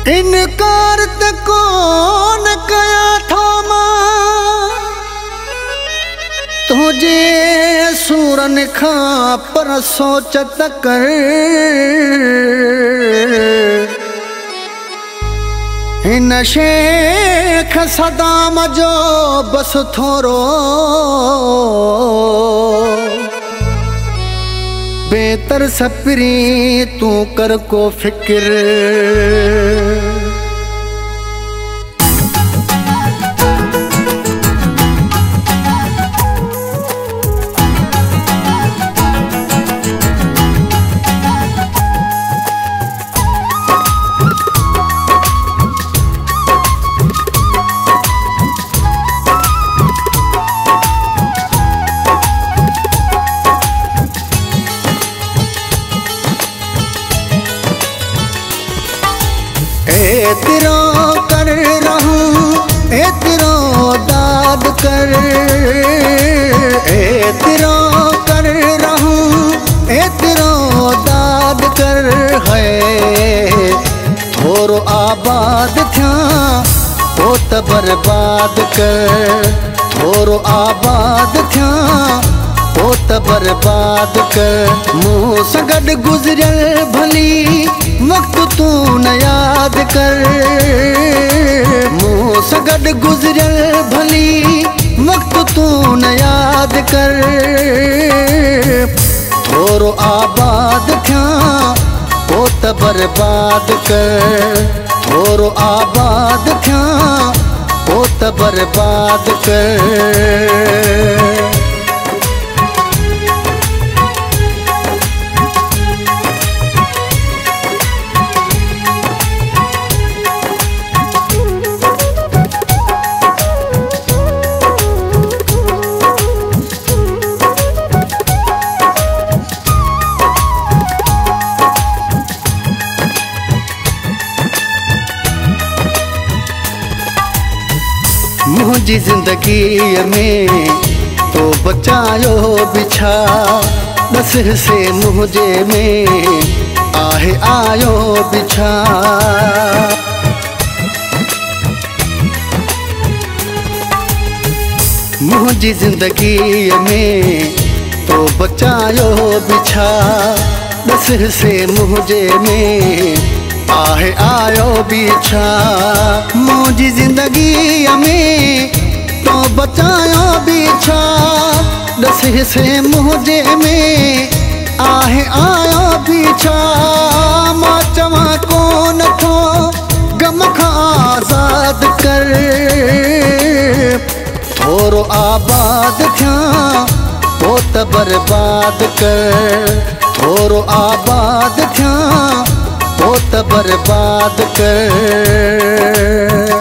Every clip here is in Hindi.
इनकार त कोन कया थो मां तुझे सूरन खां पर सोच त कर हिन शेख सदाम जो बस थोरो बेहतर सपरी तू कर को फिक्र तेरो कर रहूं तेरो दाद कर तेरो कर रहूं तेरो दाद कर है थोरो आबाद थिया तो त बर्बाद कर थोरो आबाद थिया तो त बर्बाद कर मूं सां गॾु गुज़रियल भली वक्त तू न याद कर मूं सां गॾु गुज़रियल भली वक्त तू न याद कर थोरो आबाद थिया तो त बर्बाद कर थोरो आबाद थिया तो त बर्बाद कर मुझी जिंदगी में तो बचायो बिछा दस से मुझे में आहे आयो बिछा मुझी जिंदगी में तो बचायो बिछा दस से मुझे में आहे आयो बिछा मुझी जिंदगी में तो बचायो बिछा दस से मुझे में आहे आयो बिछा मां चवा कोन थो गम खां आज़ाद कर थोरो आबाद थिया तो त बर्बाद कर थोरो आबाद थिया तो त बर्बाद कर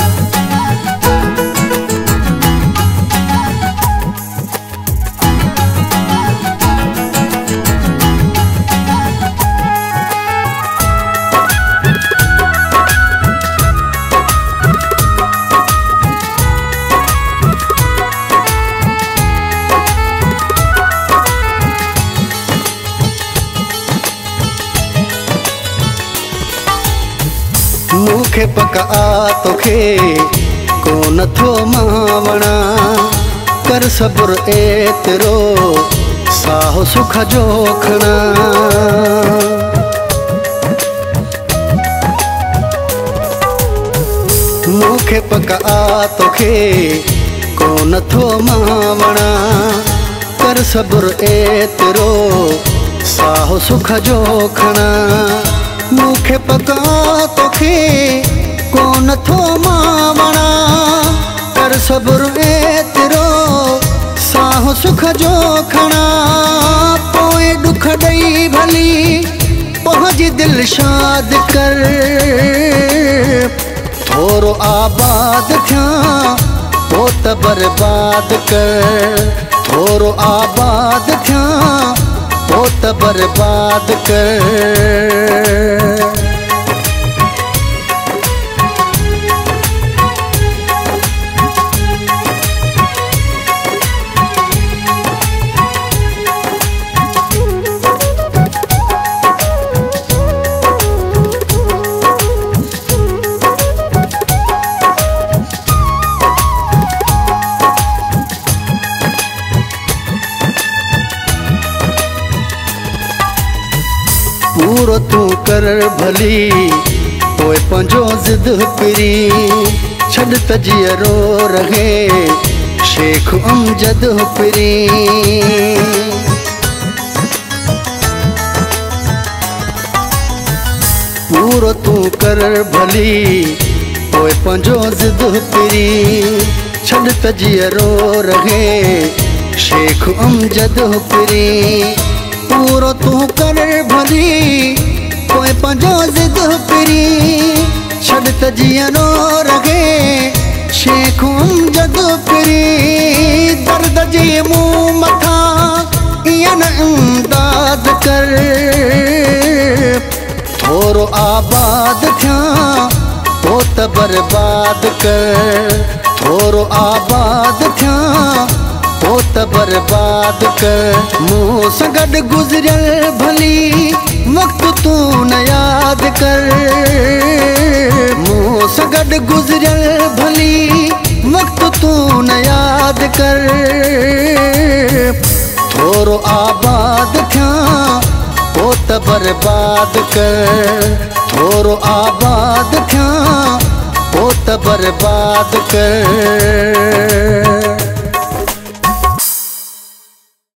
मूंखे पका तोखे कोन थो मावणा कर सब्र एतिरो साहो सुख जो खणा मूंखे पका तोखे कोन थो मावणा कर सब्र एतिरो साहो सुख जो खणा मूंखे पका तोखे कोन थो मावणा कर सब्र एतिरो साहो सुख जो खणा पोइ ॾुख ॾेई भली पंहिंजी दिलि शाद कर थोरो आबाद थिया तो त बर्बाद कर थोरो आबाद थिया तो त बर्बाद कर पूरो तू कर भली पोइ पंहिंजो ज़िद पिरी छॾ त जीअरो रहे शेख अमजद पिरी पूरो तू कर भली पोइ पंहिंजो ज़िद पिरी छॾ त जीअरो रहे शेख अमजद पिरी पूरो तू कर भली पोइ पंहिंजो ज़िद पिरी छॾ त जीअरो रहे शेख अमजद पिरी दर्द जे मूं मथां ईअं न इमदाद कर थोरो आबाद थियां पोइ त बर्बाद कर थोरो आबाद थियां पोइ त बर्बाद कर मूं सां गॾु गुज़रियल भली वक़्तु तूं न यादि कर मूं सां गॾु गुज़रियल भली वक़्तु तूं न यादि कर थोरो आबाद थियां पोइ त बर्बाद कर थोरो आबाद थियां पोइ त बर्बाद कर।